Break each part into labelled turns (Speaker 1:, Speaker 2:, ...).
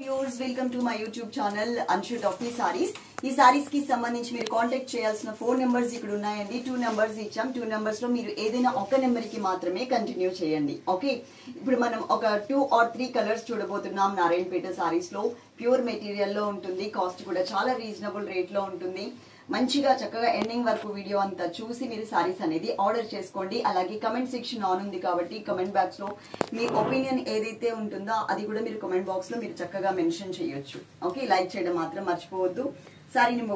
Speaker 1: Viewers welcome to my YouTube channel Anshu టాపీ సారీస్. ఈ సారీస్ కి సంబంధించి మీరు కాంటాక్ట్ చేయాల్సిన 4 నెంబర్స్ ఇక్కడ ఉన్నాయండి. 2 నెంబర్స్ ఇచ్చాం. 2 నెంబర్స్ లో మీరు ఏదైనా ఒక నెంబర్ కి మాత్రమే కంటిన్యూ చేయండి. ఓకే, ఇప్పుడు మనం ఒక 2 or 3 కలర్స్ చూడబోతున్నాం. నారాయణపేట సారీస్ లో ప్యూర్ మెటీరియల్ లో ఉంటుంది. కాస్ట్ కూడా చాలా రీజనబుల్ రేట్ లో ఉంటుంది. మంచిగా చక్కగా ఎండింగ్ వరకు వీడియో అంతా చూసి మీరు సారీస్ అనేది ఆర్డర్ చేసుకోండి. అలాగే కమెంట్ సెక్షన్ ఆన్ ఉంది కాబట్టి కమెంట్ బాక్స్ లో మీ ఒపీనియన్ ఏదైతే ఉంటుందో అది కూడా మీరు కమెంట్ బాక్స్ లో మీరు చక్కగా మెన్షన్ చేయొచ్చు. ఓకే, లైక్ చేయడం మాత్రం మర్చిపోవద్దు. సారీ నెంబర్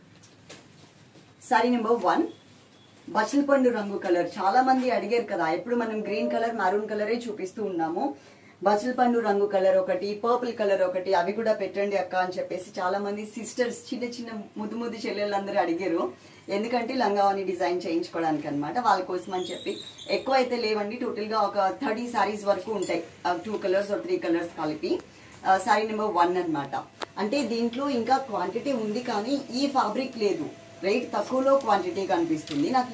Speaker 1: 1 బచ్చల పండు రంగు కలర్. చాలా మంది అడిగారు కదా, ఎప్పుడు మనం గ్రీన్ కలర్ మరూన్ కలరే చూపిస్తూ ఉన్నాము. బచ్చల పండు రంగు కలర్ ఒకటి, పర్పుల్ కలర్ ఒకటి, అవి కూడా పెట్టండి అక్క అని చెప్పేసి చాలా మంది సిస్టర్స్, చిన్న చిన్న ముద్దు చెల్లెళ్ళందరూ అడిగారు. ఎందుకంటే లంగావని డిజైన్ చేయించుకోవడానికి అనమాట. వాళ్ళ కోసం అని చెప్పి ఎక్కువ అయితే లేవండి. టోటల్ గా ఒక 30 సారీస్ వరకు ఉంటాయి, 2 కలర్స్ or 3 కలర్స్ కలిపి. సారీ నెంబర్ 1 అనమాట. అంటే దీంట్లో ఇంకా క్వాంటిటీ ఉంది కానీ ఈ ఫ్యాబ్రిక్ లేదు, రేట్ తక్కువలో క్వాంటిటీ కనిపిస్తుంది నాకు.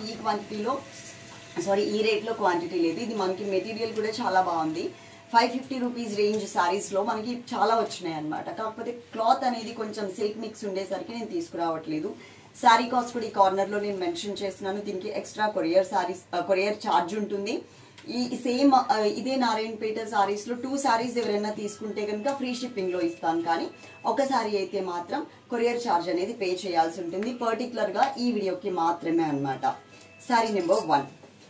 Speaker 1: ఈ రేట్ లో క్వాంటిటీ లేదు. ఇది మనకి మెటీరియల్ కూడా చాలా బాగుంది. 550 రూపీస్ రేంజ్ సారీస్ లో మనకి చాలా వచ్చినాయి అనమాట. కాకపోతే క్లాత్ అనేది కొంచెం సిల్క్ మిక్స్ ఉండేసరికి నేను తీసుకురావట్లేదు. శారీ కాస్ట్ కూడా ఈ కార్నర్ లో నేను మెన్షన్ చేస్తున్నాను. దీనికి ఎక్స్ట్రా కొరియర్ ఛార్జ్ ఉంటుంది. ఈ సేమ్ ఇదే నారాయణపేట సారీస్ లో 2 సారీస్ ఎవరైనా తీసుకుంటే కనుక ఫ్రీ షిప్పింగ్ లో ఇస్తాను. కానీ ఒక సారీ అయితే మాత్రం కొరియర్ ఛార్జ్ అనేది పే చేయాల్సి ఉంటుంది, పర్టికులర్ గా ఈ వీడియోకి మాత్రమే అనమాట. సారీ నెంబర్ 1.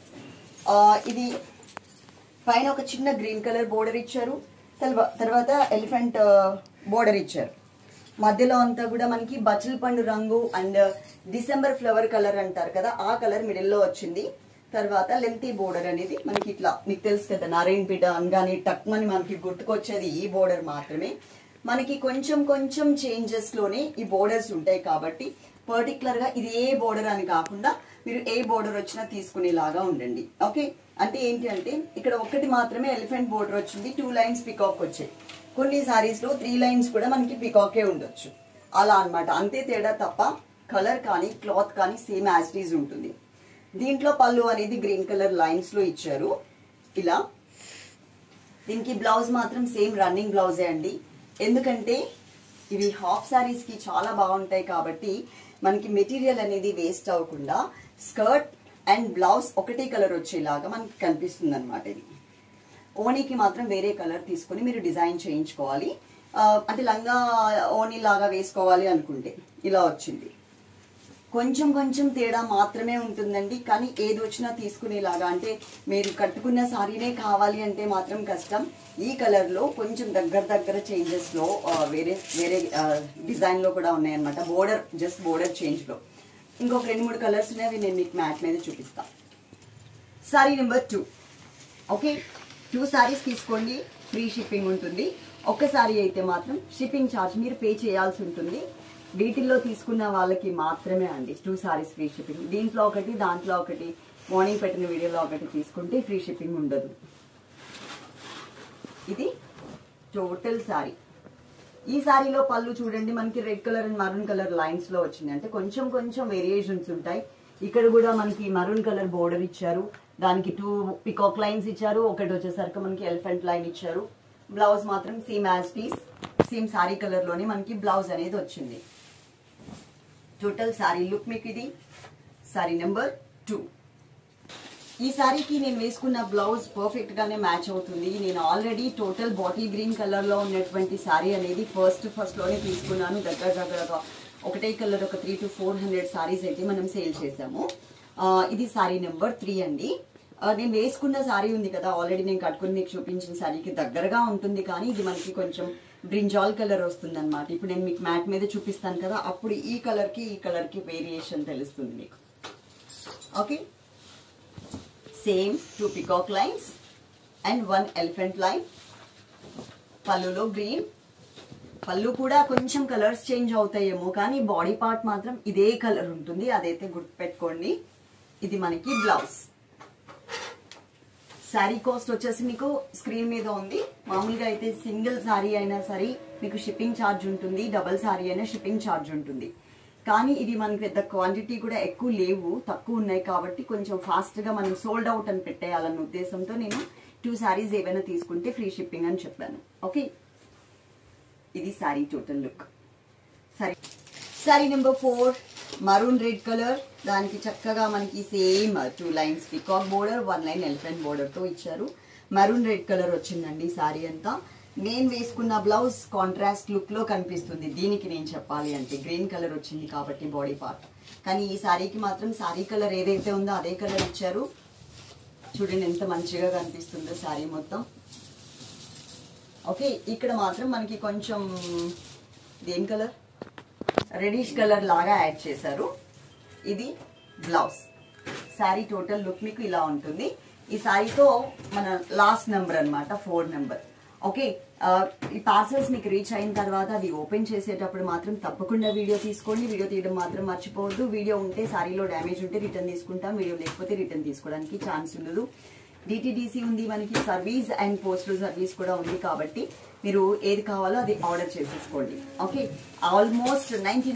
Speaker 1: ఇది పైన ఒక చిన్న గ్రీన్ కలర్ బోర్డర్ ఇచ్చారు, తర్వాత ఎలిఫెంట్ బోర్డర్ ఇచ్చారు. మధ్యలో అంతా కూడా మనకి బచ్చల పండు రంగు అండ్ డిసెంబర్ ఫ్లవర్ కలర్ అంటారు కదా, ఆ కలర్ మిడిల్ లో వచ్చింది. తర్వాత లెంతీ బోర్డర్ అనేది మనకి ఇట్లా, మీకు తెలుసు కదా నారాయణపేట అనగానే టక్మని మనకి గుర్తుకొచ్చేది ఈ బోర్డర్ మాత్రమే. మనకి కొంచెం చేంజెస్ లోనే ఈ బోర్డర్స్ ఉంటాయి కాబట్టి పర్టికులర్ గా ఇది ఏ బోర్డర్ అని కాకుండా మీరు ఏ బోర్డర్ వచ్చినా తీసుకునేలాగా ఉండండి. ఓకే, అంటే ఏంటి అంటే ఇక్కడ ఒకటి మాత్రమే ఎలిఫెంట్ బోర్డర్ వచ్చింది, 2 లైన్స్ పికాక్ వచ్చాయి. కొన్ని సారీస్ లో 3 లైన్స్ కూడా మనకి పికాకే ఉండొచ్చు, అలా అనమాట. అంతే తేడా తప్ప కలర్ కానీ క్లాత్ కానీ సేమ్ యాజ్ ఇట్ ఈజ్ ఉంటుంది. దీంట్లో పళ్ళు అనేది గ్రీన్ కలర్ లైన్స్ లో ఇచ్చారు ఇలా. దీనికి బ్లౌజ్ మాత్రం సేమ్ రన్నింగ్ బ్లౌజే అండి. ఎందుకంటే ఇవి హాఫ్ సారీస్ కి చాలా బాగుంటాయి కాబట్టి మనకి మెటీరియల్ అనేది వేస్ట్ అవ్వకుండా స్కర్ట్ అండ్ బ్లౌజ్ ఒకటే కలర్ వచ్చేలాగా మనకి కనిపిస్తుంది అనమాట. ఇది ఓనీకి మాత్రం వేరే కలర్ తీసుకుని మీరు డిజైన్ చేయించుకోవాలి. అంటే లంగా ఓనీ లాగా వేసుకోవాలి అనుకుంటే ఇలా వచ్చింది. కొంచెం తేడా మాత్రమే ఉంటుందండి, కానీ ఏది వచ్చినా తీసుకునేలాగా. అంటే మీరు కట్టుకున్న సారీనే కావాలి అంటే మాత్రం కష్టం. ఈ కలర్ లో కొంచెం దగ్గర చేంజెస్ లో వేరే డిజైన్ లో కూడా ఉన్నాయన్నమాట. జస్ట్ బోర్డర్ చేంజ్ లో ఇంకొక 2-3 కలర్స్ ఉన్నాయి, నేను మీకు మ్యాట్ మీద చూపిస్తాను. Sorry number 2. ఓకే, 2 సారీస్ తీసుకోండి, ఫ్రీ షిప్పింగ్ ఉంటుంది. ఒక్క సారీ అయితే మాత్రం షిప్పింగ్ ఛార్జ్ మీరు పే చేయాల్సి ఉంటుంది. వీటిల్లో తీసుకున్న వాళ్ళకి మాత్రమే అండి 2 సారీస్ ఫ్రీ షిప్పింగ్. దీంట్లో ఒకటి, దాంట్లో ఒకటి, మార్నింగ్ పెట్టిన వీడియోలో ఒకటి తీసుకుంటే ఫ్రీ షిప్పింగ్ ఉండదు. ఇది టోటల్ సారీ. ఈ సారీలో పళ్ళు చూడండి, మనకి red colour and maroon colour lines లో వచ్చింది. అంటే కొంచెం వేరియేషన్స్ ఉంటాయి. ఇక్కడ కూడా మనకి మరూన్ కలర్ బోర్డర్ ఇచ్చారు, దానికి 2 పికాక్ లైన్స్ ఇచ్చారు, ఒకటి వచ్చేసరికి మనకి ఎలిఫెంట్ లైన్ ఇచ్చారు. బ్లౌజ్ మాత్రం same as piece, same sari colour లోనే మనకి బ్లౌజ్ అనేది వచ్చింది. టోటల్ సారీ లుక్ మీకు ఇది. సారీ నెంబర్ 2. ఈ సారీకి నేను వేసుకున్న బ్లౌజ్ పర్ఫెక్ట్ గానే మ్యాచ్ అవుతుంది. నేను already total bottle green colour లో ఉన్నటువంటి సారీ అనేది ఫస్ట్ లోనే తీసుకున్నాను. దగ్గరగా ఒకటే కలర్ ఒక 300 to 400 సారీస్ అయితే మనం సేల్ చేసాము. ఇది సారీ నెంబర్ 3 అండి. నేను వేసుకున్న సారీ ఉంది కదా, ఆల్రెడీ నేను కట్టుకుని మీకు చూపించిన సారీకి దగ్గరగా ఉంటుంది, కానీ ఇది మనకి కొంచెం బ్రింజాల్ కలర్ వస్తుంది అనమాట. ఇప్పుడు నేను మీకు మ్యాట్ మీద చూపిస్తాను కదా, అప్పుడు ఈ కలర్ కి వేరియేషన్ తెలుస్తుంది మీకు. Okay, same 2 peacock lines and 1 elephant line. పళ్ళులో గ్రీన్, పళ్ళు కూడా కొంచెం కలర్స్ చేంజ్ అవుతాయేమో కానీ బాడీ పార్ట్ మాత్రం ఇదే కలర్ ఉంటుంది, అదైతే గుర్తుపెట్టుకోండి. ఇది మనకి బ్లౌజ్. శారీ కాస్ట్ వచ్చేసి మీకు స్క్రీన్ మీద ఉంది. మామూలుగా అయితే సింగిల్ శారీ అయినా సరే మీకు షిప్పింగ్ ఛార్జ్ ఉంటుంది, డబల్ శారీ అయినా షిప్పింగ్ ఛార్జ్ ఉంటుంది. కానీ ఇది మనకి పెద్ద క్వాంటిటీ కూడా ఎక్కువ లేవు, తక్కువ ఉన్నాయి కాబట్టి కొంచెం ఫాస్ట్ గా మనం సోల్డ్ అవుట్ అని పెట్టేయాలన్న ఉద్దేశంతో నేను 2 సారీస్ ఏవైనా తీసుకుంటే ఫ్రీ షిప్పింగ్ అని చెప్పాను. ఓకే, ఇది sari total look. Sari number 4 maroon red colour. దానికి చక్కగా మనకి same 2 lines peacock border, 1 line elephant border తో ఇచ్చారు. మరూన్ రెడ్ కలర్ వచ్చిందండి సారీ అంతా. నేను వేసుకున్న బ్లౌజ్ కాంట్రాస్ట్ లుక్ లో కనిపిస్తుంది. దీనికి నేను చెప్పాలి అంటే గ్రీన్ కలర్ వచ్చింది కాబట్టి బాడీ పార్ట్, కానీ ఈ సారీకి మాత్రం సారీ కలర్ ఏదైతే ఉందో అదే కలర్ ఇచ్చారు. చూడండి ఎంత మంచిగా కనిపిస్తుందో సారీ మొత్తం. ఓకే, ఇక్కడ మాత్రం మనకి కొంచెం దేని కలర్ రెడిష్ కలర్ లాగా యాడ్ చేశారు. ఇది బ్లౌజ్. శారీ టోటల్ లుక్ మీకు ఇలా ఉంటుంది. ఈ శారీతో మన లాస్ట్ నెంబర్ అన్నమాట 4 నెంబర్. ఓకే, ఈ పార్సల్స్ మీకు రీచ్ అయిన తర్వాత అది ఓపెన్ చేసేటప్పుడు మాత్రం తప్పకుండా వీడియో తీసుకోండి. వీడియో తీయడం మాత్రం మర్చిపోవద్దు. వీడియో ఉంటే సారీలో డ్యామేజ్ ఉంటే రిటర్న్ తీసుకుంటాం, వీడియో లేకపోతే రిటర్న్ తీసుకోవడానికి ఛాన్స్ ఉండదు. డిటిడిసి ఉంది, మనకి సర్వీస్ అండ్ పోస్టల్ సర్వీస్ కూడా ఉంది కాబట్టి మీరు ఏది కావాలో అది ఆర్డర్ చేసేసుకోండి. ఓకే, ఆల్మోస్ట్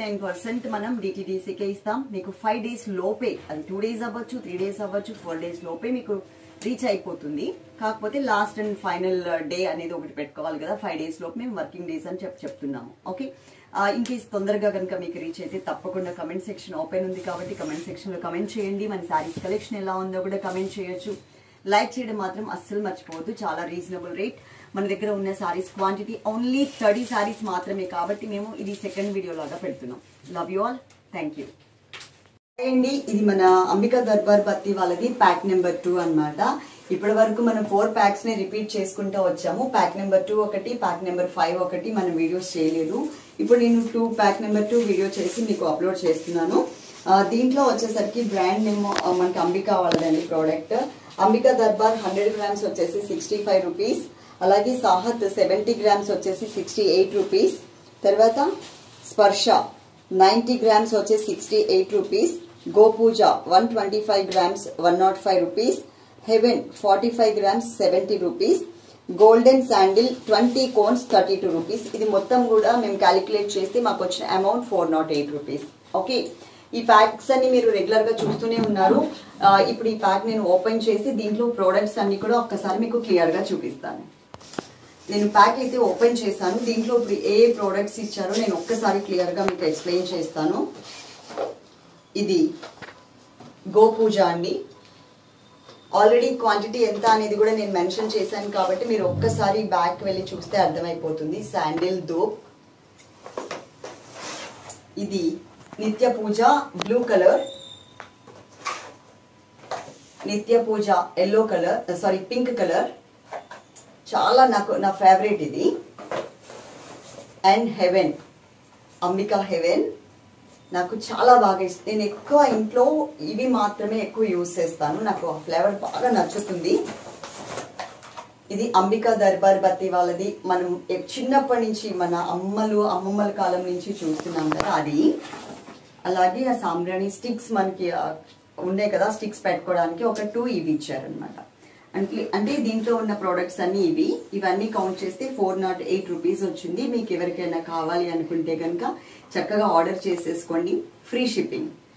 Speaker 1: 99% మనం డిటిడిసికే ఇస్తాం. మీకు 5 days లోపే, అది 2 days అవ్వచ్చు, 3 days అవ్వచ్చు, 4 days లోపే మీకు రీచ్ అయిపోతుంది. కాకపోతే లాస్ట్ అండ్ ఫైనల్ డే అనేది ఒకటి పెట్టుకోవాలి కదా, 5 days లోపు మేము వర్కింగ్ డేస్ అని చెప్తున్నాము. ఓకే, ఇంకేస్ తొందరగా కనుక మీకు రీచ్ అయితే తప్పకుండా కమెంట్ సెక్షన్ ఓపెన్ ఉంది కాబట్టి కమెంట్ సెక్షన్ లో కమెంట్ చేయండి. మన శారీస్ కలెక్షన్ ఎలా ఉందో కూడా కమెంట్ చేయొచ్చు. లైక్ చేయడం మాత్రం అస్సలు మర్చిపోవద్దు. చాలా రీజనబుల్ రేట్. మన దగ్గర ఉన్న సారీస్ క్వాంటిటీ ఓన్లీ 30 సారీస్ మాత్రమే కాబట్టి మేము ఇది సెకండ్ వీడియో లాగా పెడుతున్నాం. Love you all, thank you అండి. ఇది మన అంబికా దర్బార్ బత్తి వాళ్ళది ప్యాక్ నెంబర్ 2 అన్నమాట. ఇప్పటి వరకు మనం 4 ప్యాక్స్ ని రిపీట్ చేసుకుంటూ వచ్చాము. ప్యాక్ నెంబర్ 2 ఒకటి, ప్యాక్ నెంబర్ 5 ఒకటి మనం వీడియోస్ చేయలేదు. ఇప్పుడు నేను ప్యాక్ నెంబర్ 2 వీడియో చేసి మీకు అప్లోడ్ చేస్తున్నాను. దీంట్లో వచ్చేసరికి బ్రాండ్ నేమ్ మనకి అంబికా వాళ్ళదండి ప్రోడక్ట్. అంబికా దర్బార్ 100 grams వచ్చేసి 65 రూపీస్. అలాగే సాహత్ 70 grams వచ్చేసి 68 రూపీస్. తర్వాత స్పర్శ 90 grams వచ్చేసి 68 రూపీస్. గోపూజ 125 grams 105 rupees. Heaven 45 grams 70 rupees. Golden sandal 20 cones 32 rupees. ఇది మొత్తం కూడా మేము క్యాలిక్యులేట్ చేస్తే మాకు వచ్చిన అమౌంట్ 408 రూపీస్. ఓకే, ఈ ప్యాక్స్ అన్ని మీరు రెగ్యులర్ గా చూస్తూనే ఉన్నారు. ఇప్పుడు ఈ ప్యాక్ నేను ఓపెన్ చేసి దీంట్లో ప్రోడక్ట్స్ అన్ని కూడా ఒక్కసారి మీకు క్లియర్ గా చూపిస్తాను. నేను ప్యాక్ అయితే ఓపెన్ చేశాను. దీంట్లో ఇప్పుడు ఏ ప్రోడక్ట్స్ ఇచ్చారో నేను ఒక్కసారి క్లియర్ గా మీకు ఎక్స్ప్లెయిన్ చేస్తాను. ఇది గోపూజ అండి. ఆల్రెడీ క్వాంటిటీ ఎంత అనేది కూడా నేను మెన్షన్ చేశాను కాబట్టి మీరు ఒక్కసారి బ్యాక్ వెళ్ళి చూస్తే అర్థమైపోతుంది. శాండిల్ ధూప్. ఇది Nitya Puja blue colour. Nitya Puja yellow colour, sorry pink colour. చాలా నా ఫేవరెట్ ఇది. అండ్ హెవెన్, అంబికా హెవెన్ నాకు చాలా బాగా ఇష్టం. నేను ఎక్కువ ఇంట్లో ఇవి మాత్రమే ఎక్కువ యూజ్ చేస్తాను. నాకు ఆ ఫ్లేవర్ బాగా నచ్చుతుంది. ఇది అంబికా దర్బార్ బత్తి వాళ్ళది. మనం చిన్నప్పటి నుంచి మన అమ్మమ్మల కాలం నుంచి చూస్తున్నాం కదా అది. అలాగే ఆ సాంబ్రాణి స్టిక్స్ మనకి ఉండే కదా, స్టిక్స్ పెట్టుకోవడానికి ఒక 2 ఇవి ఇచ్చారనమాట. అంటే దీంట్లో ఉన్న ప్రోడక్ట్స్ అన్ని ఇవన్నీ కౌంట్ చేస్తే 408 రూపీస్ వచ్చింది. మీకు ఎవరికైనా కావాలి అనుకుంటే కనుక చక్కగా ఆర్డర్ చేసేసుకోండి. Free shipping.